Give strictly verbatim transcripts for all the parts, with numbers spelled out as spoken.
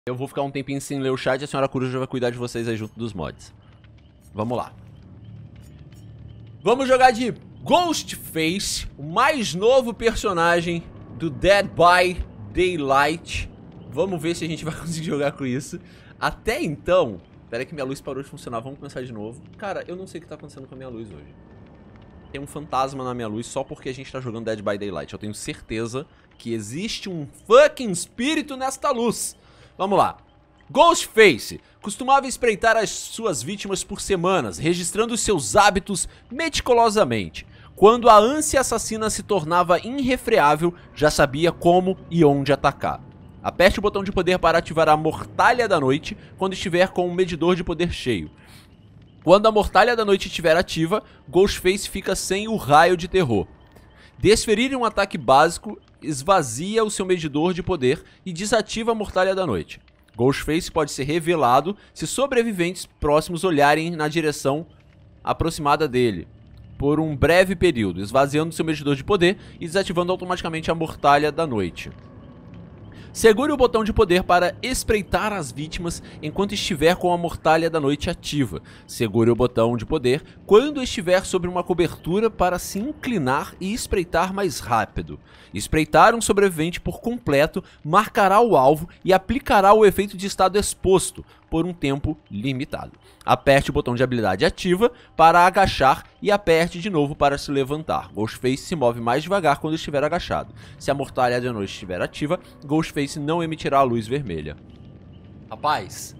Eu vou ficar um tempinho sem ler o chat e a senhora Coruja vai cuidar de vocês aí junto dos mods. Vamos lá. Vamos jogar de Ghostface, o mais novo personagem do Dead by Daylight. Vamos ver se a gente vai conseguir jogar com isso. Até então... Pera aí que minha luz parou de funcionar, vamos começar de novo. Cara, eu não sei o que tá acontecendo com a minha luz hoje. Tem um fantasma na minha luz só porque a gente tá jogando Dead by Daylight. Eu tenho certeza que existe um fucking espírito nesta luz. Vamos lá. Ghostface costumava espreitar as suas vítimas por semanas, registrando seus hábitos meticulosamente. Quando a ânsia assassina se tornava irrefreável, já sabia como e onde atacar. Aperte o botão de poder para ativar a Mortalha da Noite quando estiver com um medidor de poder cheio. Quando a Mortalha da Noite estiver ativa, Ghostface fica sem o raio de terror. Desferir um ataque básico esvazia o seu medidor de poder e desativa a Mortalha da Noite. Ghostface pode ser revelado se sobreviventes próximos olharem na direção aproximada dele por um breve período, esvaziando seu medidor de poder e desativando automaticamente a Mortalha da Noite. Segure o botão de poder para espreitar as vítimas enquanto estiver com a Mortalha da Noite ativa. Segure o botão de poder quando estiver sobre uma cobertura para se inclinar e espreitar mais rápido. Espreitar um sobrevivente por completo marcará o alvo e aplicará o efeito de estado exposto por um tempo limitado. Aperte o botão de habilidade ativa para agachar e aperte de novo para se levantar. Ghostface se move mais devagar quando estiver agachado. Se a Mortalha da Noite estiver ativa, Ghostface não emitirá a luz vermelha. Rapaz.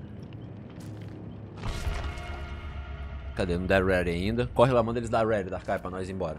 Cadê? Não deram ready ainda. Corre lá, manda eles dar ready, Darkai, pra nós ir embora.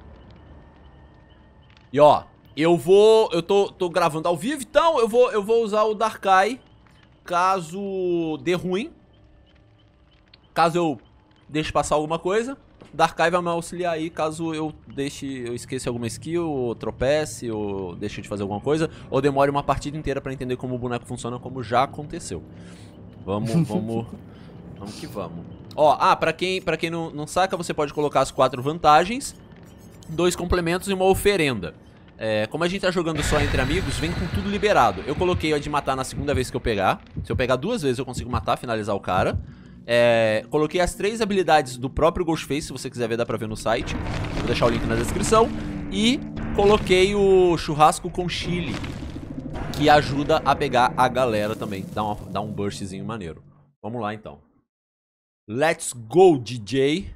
E ó, eu vou... Eu tô, tô gravando ao vivo, então eu vou, eu vou usar o Darkai caso dê ruim. Caso eu deixe passar alguma coisa, Darkai vai me auxiliar aí caso eu deixe, eu esqueça alguma skill, ou tropece, ou deixe de fazer alguma coisa, ou demore uma partida inteira pra entender como o boneco funciona, como já aconteceu. Vamos, vamos, vamos que vamos. Ó, ah, pra quem, pra quem não, não saca, você pode colocar as quatro vantagens, dois complementos e uma oferenda. É, como a gente tá jogando só entre amigos, vem com tudo liberado. Eu coloquei a de matar na segunda vez que eu pegar. Se eu pegar duas vezes eu consigo matar, finalizar o cara. É, coloquei as três habilidades do próprio Ghostface, se você quiser ver, dá pra ver no site. Vou deixar o link na descrição. E coloquei o churrasco com chile, que ajuda a pegar a galera também. Dá, uma, dá um burstzinho maneiro. Vamos lá então. Let's go, D J.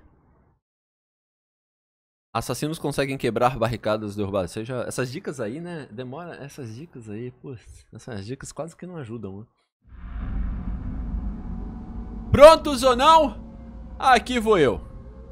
Assassinos conseguem quebrar barricadas derrubadas. Seja, essas dicas aí, né? Demora. Essas dicas aí, pô. Essas dicas quase que não ajudam, né? Prontos ou não? Aqui vou eu.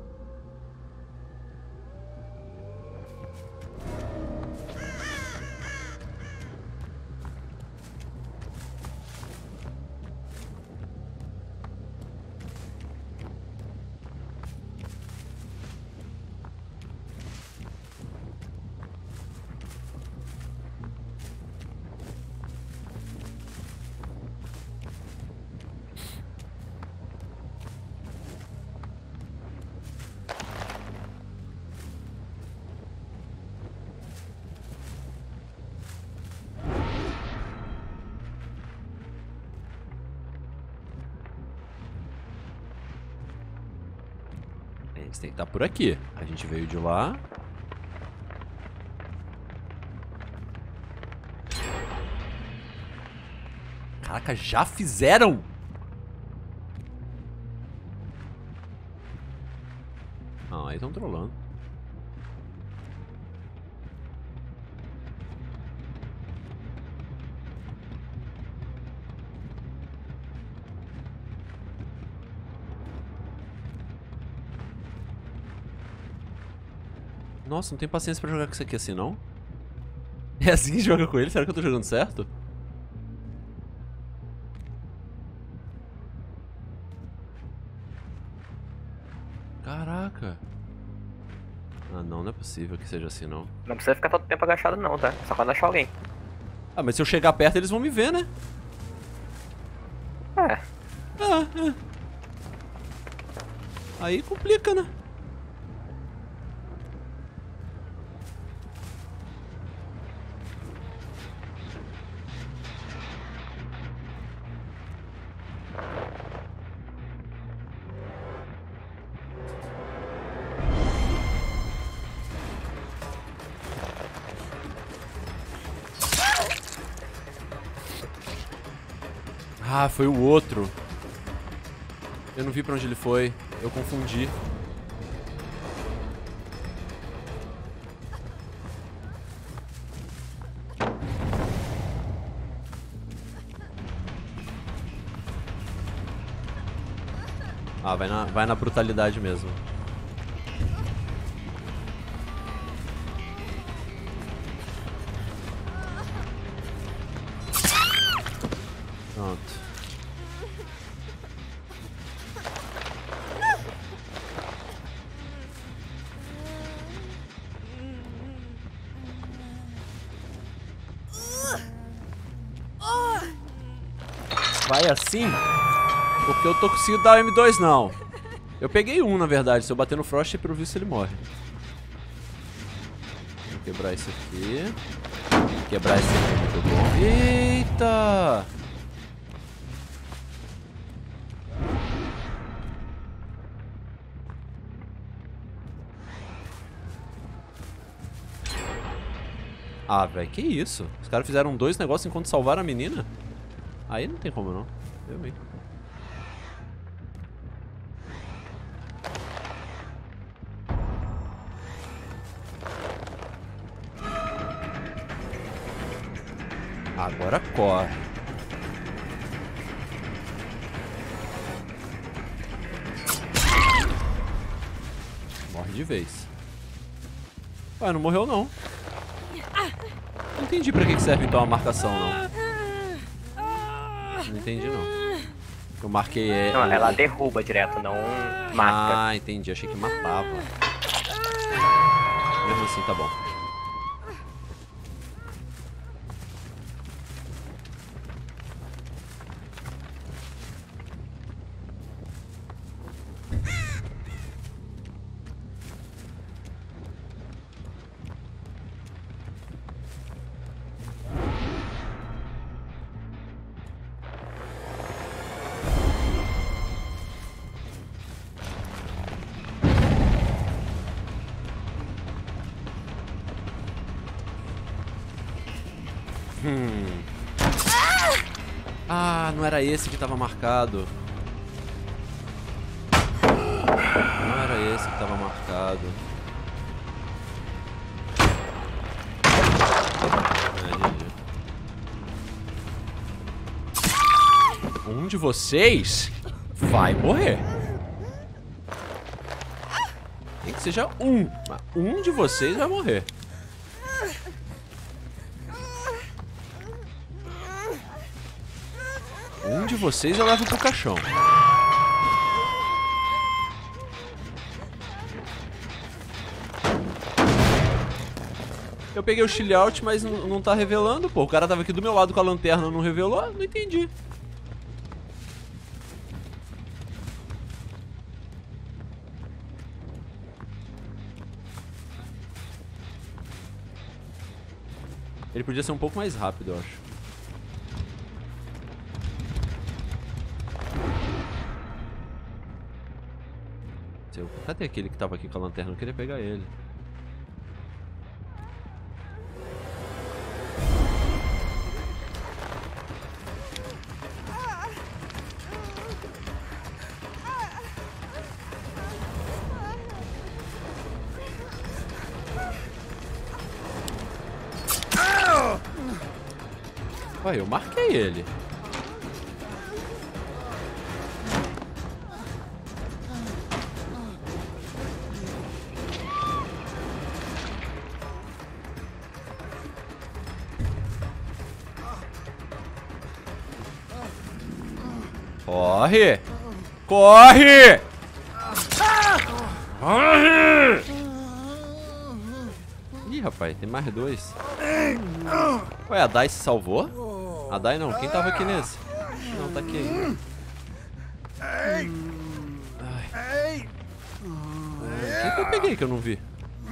Eles têm que estar por aqui. A gente veio de lá. Caraca, já fizeram? Ah, aí estão trolando. Nossa, não tenho paciência pra jogar com isso aqui assim, não? É assim que joga com ele? Será que eu tô jogando certo? Caraca. Ah, não, não é possível que seja assim, não. Não precisa ficar todo tempo agachado não, tá? Só quando achar alguém. Ah, mas se eu chegar perto eles vão me ver, né? É. Ah, é. Aí complica, né? Ah, foi o outro. Eu não vi pra onde ele foi. Eu confundi. Ah, vai na, vai na brutalidade mesmo. Pronto. Vai assim? Porque eu tô conseguindo dar o M dois não. Eu peguei um, na verdade. Se eu bater no Frost, é pelo visto ele morre. Vou quebrar isso aqui. Quebrar esse aqui é muito bom. Eita! Ah, velho, que isso? Os caras fizeram dois negócios enquanto salvaram a menina? Aí não tem como não. Eu mesmo. Agora corre. Morre de vez. Ué, não morreu não. Não entendi pra que serve então a marcação não. Não entendi não. Eu marquei é, Não, ela derruba direto, não mata. Ah, entendi. Achei que matava. Mesmo assim, tá bom. Hum. Ah, não era esse que tava marcado. Não era esse que tava marcado. É, um de vocês vai morrer. Nem que seja um, mas um de vocês vai morrer. Um de vocês eu levo pro caixão. Eu peguei o shield out, mas não, não tá revelando, pô. O cara tava aqui do meu lado com a lanterna, não revelou? Não entendi. Ele podia ser um pouco mais rápido, eu acho. Cadê aquele que tava aqui com a lanterna? Eu queria pegar ele. Ué, eu marquei ele. Corre! Corre! Corre! Ih, rapaz, tem mais dois. Ué, a Dai se salvou? A Dai não, quem tava aqui nesse? Não, tá aqui ainda. Ai. Ai, quem que eu peguei que eu não vi?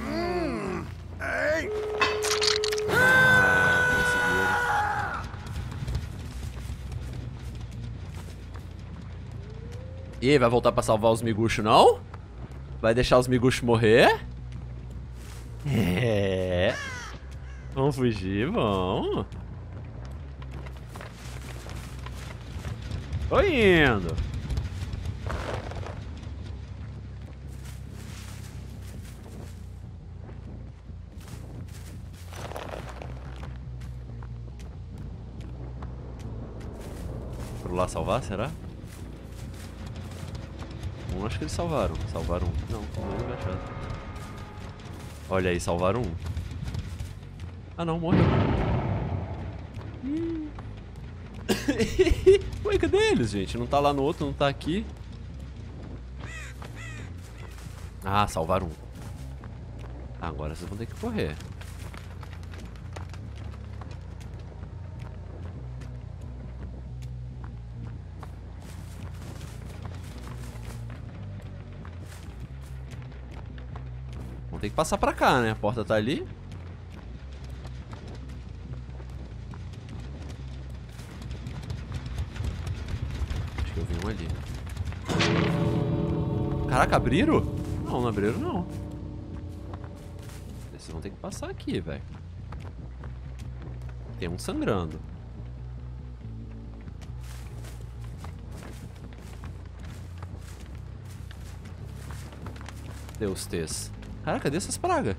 Ih, vai voltar pra salvar os miguxos, não? Vai deixar os miguxos morrer? É. Vamos fugir, vamos. Tô indo. Por lá salvar, será? Um, acho que eles salvaram. Salvaram um. Não, tô muito agachado. Olha aí, salvaram um. Ah não, morreu. Hum. Ué, cadê eles, gente? Não tá lá no outro, não tá aqui. Ah, salvaram um. Ah, agora vocês vão ter que correr. Vamos ter que passar pra cá, né? A porta tá ali. Acho que eu vi um ali. Caraca, abriram? Não, não abriram não. Vocês vão ter que passar aqui, velho. Tem um sangrando. Deus tes. Caraca, cadê essas pragas?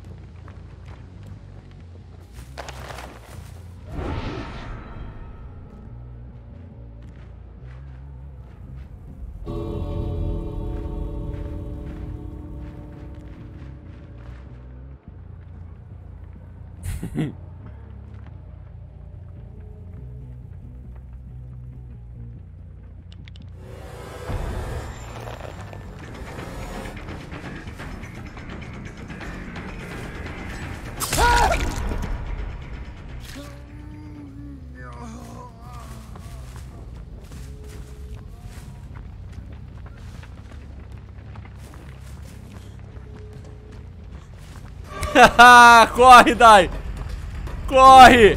Corre, Dai! Corre!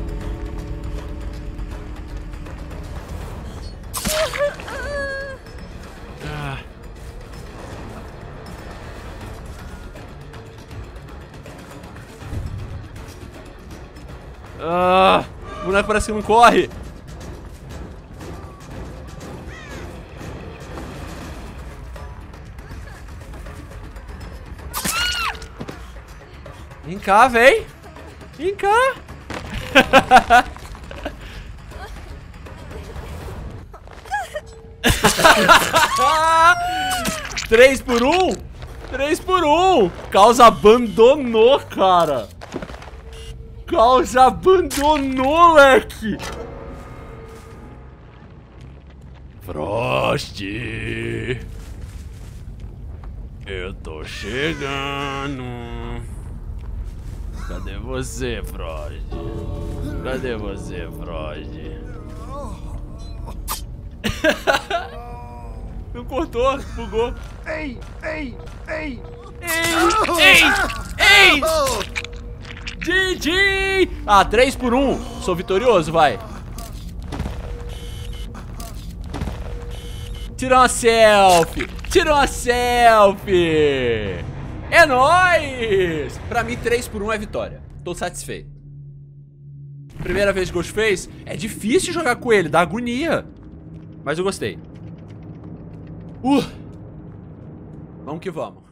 Ah. Ah, o boneco parece que não corre. Vem cá, véi. Vem cá. Três por um? Três por um. Causa abandonou, cara. Causa abandonou, leque. Frost. Eu tô chegando. Cadê você, Frost? Cadê você, Frost? Não cortou, bugou. Ei, ei, ei! Ei, ei, ei! G G! Ah, três por um. Sou vitorioso, vai. Tira uma selfie. Tira uma selfie. É nóis! Pra mim, três por um é vitória. Tô satisfeito. Primeira vez de Ghostface, é difícil jogar com ele, dá agonia. Mas eu gostei. Uh! Vamos que vamos.